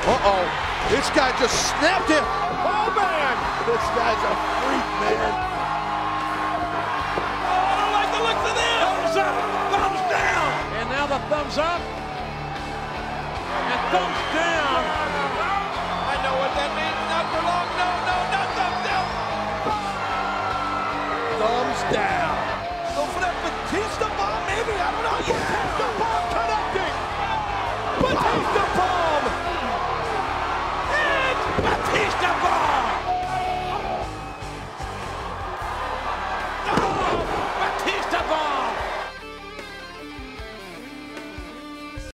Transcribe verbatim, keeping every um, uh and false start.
Uh-oh. This guy just snapped him. Oh, man. This guy's a freak, man. Oh, I don't like the looks of this. Thumbs up. Thumbs down. And now the thumbs up. And thumbs down. I know what that means. Not for long. No, no, not thumbs down. Thumbs down. Go for that Batista bomb, maybe. I don't know. Yeah.